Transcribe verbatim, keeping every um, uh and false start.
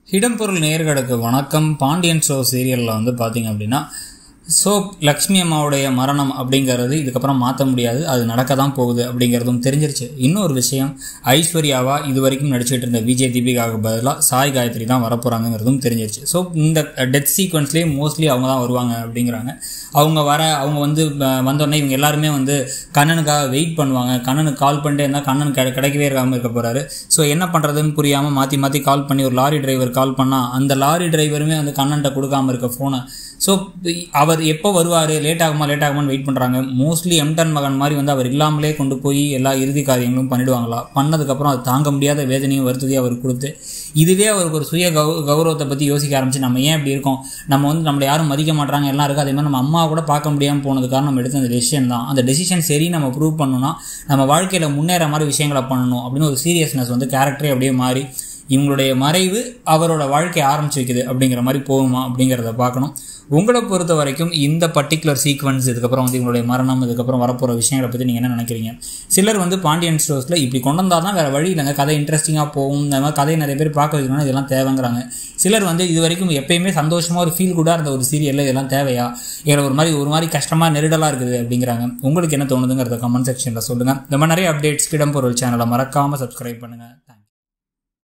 Hidden பொருள் நேயர்களுக்கு வணக்கம். பாண்டியன் ஸ்டோர் சீரியலில் வந்து பார்த்திங்க அப்படின்னா ஸோ லக்ஷ்மி அம்மாவுடைய மரணம் அப்படிங்கிறது இதுக்கப்புறம் மாற்ற முடியாது, அது நடக்க தான் போகுது அப்படிங்கிறதும் தெரிஞ்சிருச்சு. இன்னொரு விஷயம், ஐஸ்வர்யாவா இது வரைக்கும் நடிச்சுட்டு இருந்த விஜய் தீபிகாவுக்கு பதிலாக சாய் காயத்ரி தான் வரப்போகிறாங்கிறதும் தெரிஞ்சிருச்சு. ஸோ இந்த டெத் சீக்வன்ஸ்லேயே மோஸ்ட்லி அவங்க தான் வருவாங்க அப்படிங்கிறாங்க. அவங்க வர அவங்க வந்து வந்தோடனே இவங்க எல்லாருமே வந்து கண்ணனுக்காக வெயிட் பண்ணுவாங்க. கண்ணனுக்கு கால் பண்ணிட்டே இருந்தால் கண்ணன் கிடை கிடைக்கவே இருக்காமல் இருக்க போகிறாரு. ஸோ என்ன பண்ணுறதுன்னு புரியாமல் மாற்றி மாற்றி கால் பண்ணி ஒரு லாரி டிரைவர் கால் பண்ணால் அந்த லாரி டிரைவருமே வந்து கண்ணன்ட்ட கொடுக்காமல் இருக்க ஃபோனை. ஸோ அவர் எப்போ வருவார், லேட் ஆகுமா லேட் ஆகுமான்னு வெயிட் பண்ணுறாங்க. மோஸ்ட்லி எம்டன் மகன் மாதிரி வந்து அவர் இல்லாமலே கொண்டு போய் எல்லா இறுதி காரியங்களும் பண்ணிவிடுவாங்களா. பண்ணதுக்கப்புறம் அது தாங்க முடியாத வேதனையும் வருத்ததையும் அவர் கொடுத்து இதுவே அவருக்கு ஒரு சுய கௌ கௌரவத்தை பற்றி யோசிக்க ஆரம்பிச்சு, நம்ம ஏன் இப்படி இருக்கோம், நம்ம வந்து நம்மளை யாரும் மதிக்க மாட்டாங்க எல்லாம் இருக்குது, அதே மாதிரி நம்ம அம்மா கூட பார்க்க முடியாமல் போனதுக்காக நம்ம எடுத்த அந்த டெசிஷன் தான். அந்த டெசிஷன் சரி நம்ம ப்ரூவ் பண்ணணும்னா நம்ம வாழ்க்கையில் முன்னேற மாதிரி விஷயங்களை பண்ணணும் அப்படின்னு ஒரு சீரியஸ்னஸ் வந்து கேரக்டரே அப்படியே மாறி இவங்களுடைய மறைவு அவரோட வாழ்க்கையை ஆரம்பிச்சு வைக்குது அப்படிங்கிற மாதிரி போகுமா அப்படிங்கிறத பார்க்கணும். உங்களை பொறுத்த வரைக்கும் இந்த பர்டிகுலர் சீக்வன்ஸ், இதுக்கப்புறம் வந்து இவங்களுடைய மரணம், இதுக்கப்புறம் வரப்போகிற விஷயங்களை பற்றி நீங்கள் என்ன நினைக்கிறீங்க? சிலர் வந்து பாண்டியன் ஸ்டோர்ஸில் இப்படி கொண்டு வந்தால் தான் வேறு வழி இல்லைங்க, கதை இன்ட்ரெஸ்டிங்காக போகும், இந்த மாதிரி கதையை நிறைய பேர் பார்க்க வைக்கணும்னா இதெல்லாம் தேவைங்கிறாங்க. சிலர் வந்து இது வரைக்கும் எப்பயுமே சந்தோஷமாக ஒரு ஃபீல் குட்டாக இருந்த ஒரு சீரியலில் இதெல்லாம் தேவையா, இதில் ஒரு மாதிரி ஒரு மாதிரி கஷ்டமாக நெருடலாக இருக்குது அப்படிங்கிறாங்க. உங்களுக்கு என்ன தோணுதுங்கிறத கமெண்ட் செக்ஷனில் சொல்லுங்கள். இந்த மாதிரி நிறைய அப்டேட்ஸ் ஹிடன் பொருள் சேனலை மறக்காமல் சப்ஸ்கிரைப் பண்ணுங்கள். தேங்க்ஸ்.